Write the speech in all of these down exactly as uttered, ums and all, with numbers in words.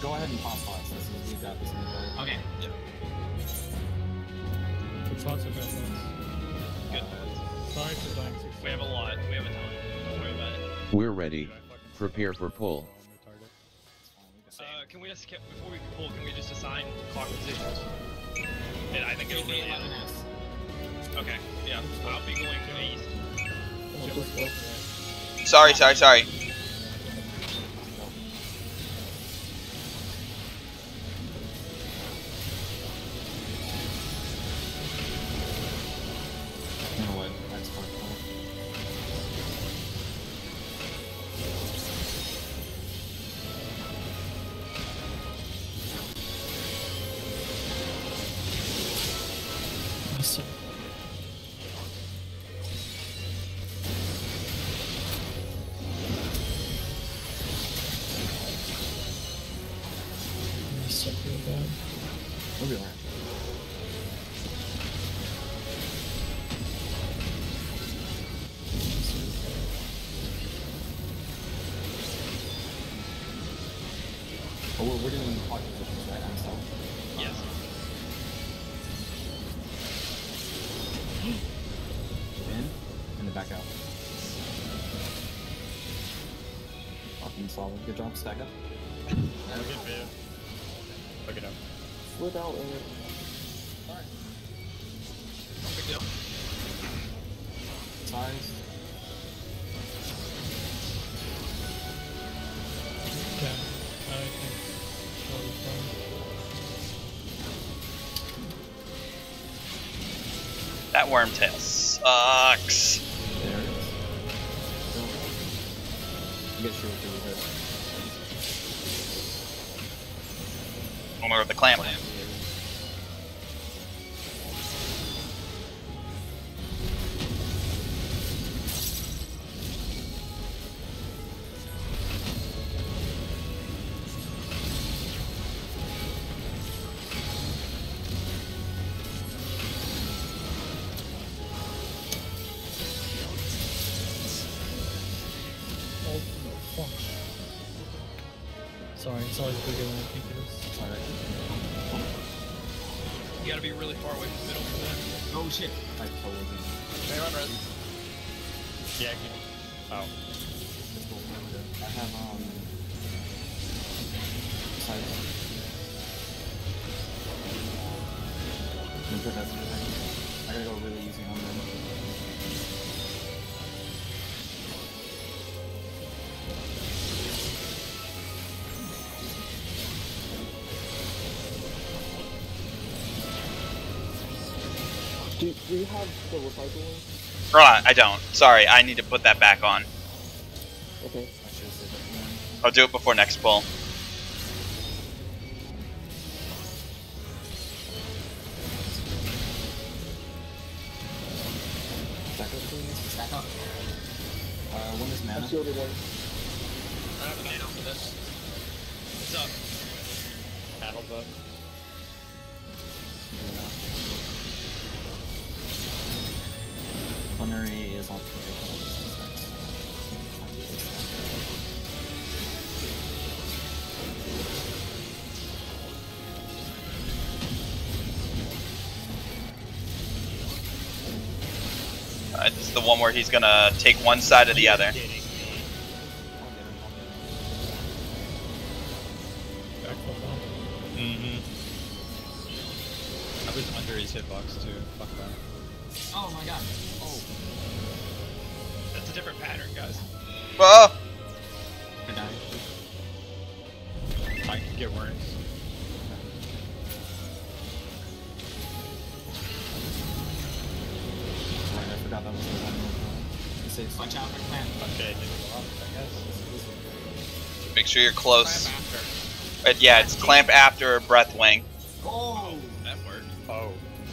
Go ahead and pause pause. This is, we've got this in the board. Okay. Yeah. It's lots of bad ones. Good. Sorry for dying six We have a lot. We have a ton. Don't worry about it. We're ready. Prepare for pull. Uh, can we just, before we pull, can we just assign clock positions? And I think it'll really eleven end. S. Okay, yeah. I'll be going to the east. Sorry, sorry, sorry. You know what? That's fine. Awesome. So really bad. We'll be alright. Oh, we're, we're doing clock positions, right? I'm sorry. Yes. In, and then back out. Fucking solid. Good job. Stack up. Good video. Look it up. Flip out. Uh, Alright. No big deal. Size. Yeah, I think that'll be fun. That wormtail sucks. There it is. Go. Get sure to do it. One with the clamp. Oh, no, fuck. Sorry, it's always bigger than I think it is. Alright. You gotta be really far away from the middle for that. Oh shit. I totally did. Hey, run, res. Yeah, I can. Oh. I have, um... size. I'm sure that's a good thing. I gotta go really easy on them. Do, do you have the recycling? Right, I don't. Sorry, I need to put that back on. Okay. I should have said that. I'll do it before next pull. Stack up, please. Stack up. Uh, one is I'm mana. shielded one. I have a nano for this. What's up? Paddles up. Plenary is on. Uh, this is the one where he's gonna take one side or the other. Back foot down. Mm-hmm. I was under his hitbox too. Fuck that. Oh my god. Oh. That's a different pattern, guys. Oh! Good die. I can get worms. Right, I forgot that was the one. It says, watch out for clamp. Okay, didn't go off, I guess. Make sure you're close. Clamp after. Uh, yeah, it's clamp after breath wing. Oh! That worked. Oh.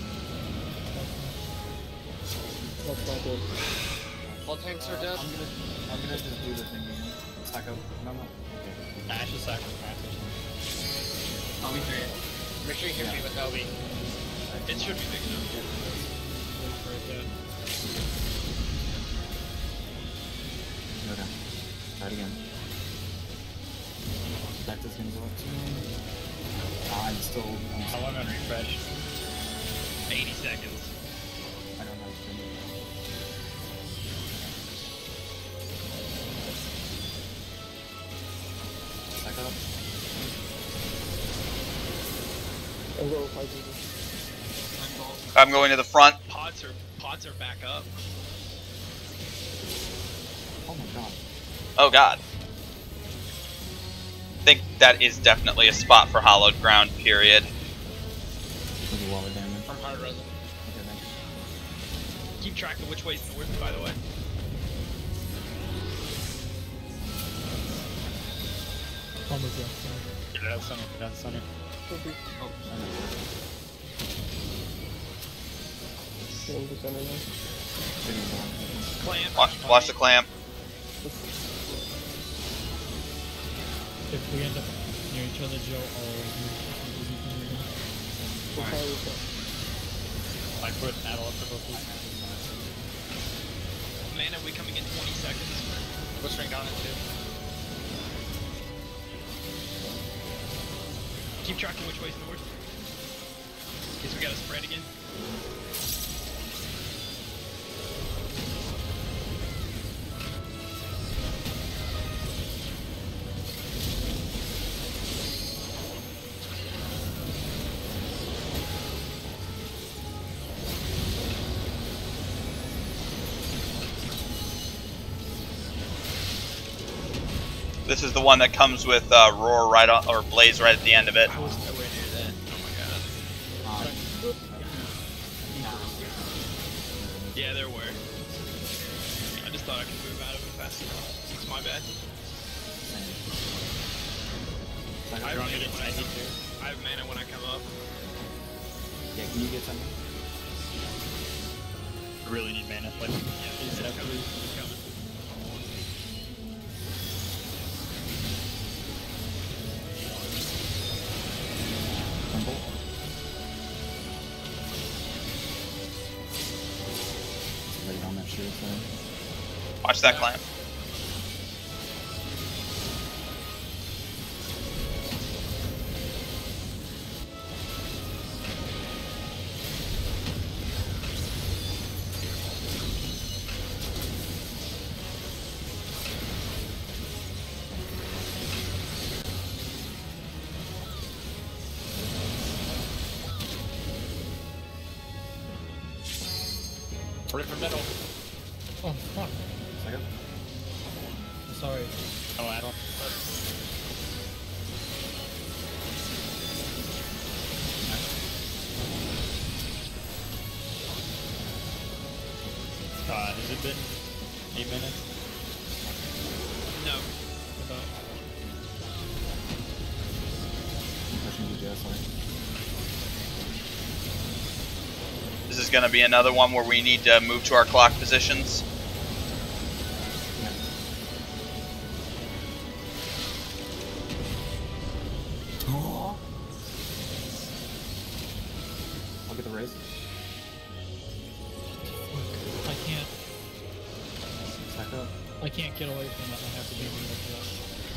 That's not good. All tanks Uh, are dead. I'm gonna, I'm gonna just do the thing again. Stack up. No, no. Okay. Ash is sacrifice. I'll be three. Make sure you hit me with L B. It should be big enough. Wait for it, yeah. Okay. Try it again. Vector's gonna go up to him. Uh, I'm still. I'm How still long on refresh? eighty seconds. I don't know. Back up. And go fight people. I'm going to the front. Pods are pods are back up. Oh my god. Oh god. I think that is definitely a spot for hollowed ground, period. There's a wall of damage. I'm hard resin. Okay, thank you. Keep track of which way's north, by the way. Almost there. Get it out, Sonny. Get it out, Sonny. Oh, I know. Getting to center now. Getting one. Clamp. Watch, watch the clamp. If we end up near each other, Joe, I'll use We'll try with that. I put Adel up to both of Mana, we coming in twenty seconds. Blistering down at two. Keep track of which way's north. In case we gotta spread again. This is the one that comes with uh, roar right on, or blaze right at the end of it. I was nowhere near that. Oh my god. Uh, Yeah, there were. I just thought I could move out of it fast enough. It's my bad. I have, Drone mana it when I, inside here. I have mana when I come up. yeah, can you get something? I really need mana. Like, Yeah, is it's it coming. It's coming. Temple? Ready on that shield thing. Watch that clamp. Ready for middle. Oh, fuck. Second? I'm sorry. Oh, Adel. Uh, has it been eight minutes? No. About. I'm pushing you, Joe, sorry. This is going to be another one where we need to move to our clock positions. Yeah. Oh. I'll get the raise. I can't. Back up. I can't get away from it. I have to be able to look it up.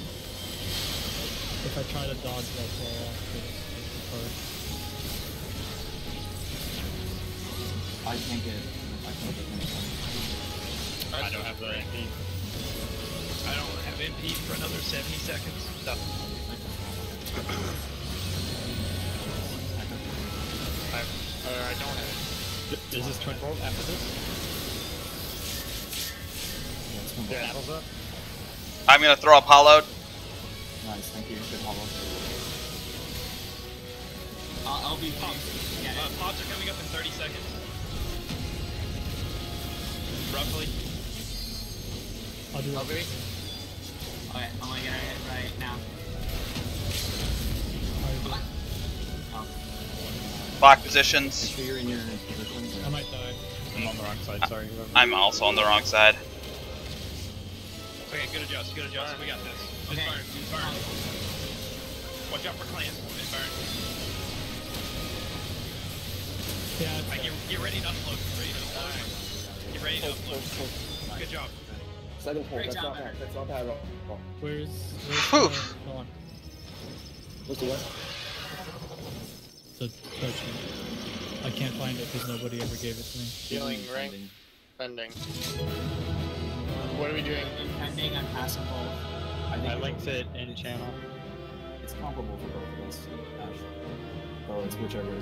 If I try to dodge, they'll fall off. It's, it's the first. I can't get. I can't get anything. I don't have the M P. I don't have M P for another seventy seconds. No. I, uh, I don't have it. Is this twin bolt after this? Yeah, it's gonna Yeah, be- Adel's up. I'm going to throw up hollowed. Nice, thank you. Good hollow. I'll, I'll be Pop. yeah. Uh, pods are coming up in thirty seconds. Roughly. I'll do I'll it. be. Okay, I'm gonna get it right now. Alright, Oh. Clock Make positions. sure you're in your position. I might die. I'm on the wrong side, sorry. whoever- I'm also on the wrong side. Okay, good adjust, good adjust. We got this. Just Okay. burn, just burn. Watch out for clamp and burn. Yeah, it's I get, get ready to upload. Get ready to upload. Get ready to Hold, hold, upload. hold. Good job. Second hold. Great That's job, not man. bad. That's not bad at all. Where's, where's Whew. the, go on. What's the what? The touch sheet. I can't find it because nobody ever gave it to me. Healing rank. Pending. What are we doing? Pending, I'm passing both. I think I linked it in channel. it's comparable for both of us, Ash. So it's whichever.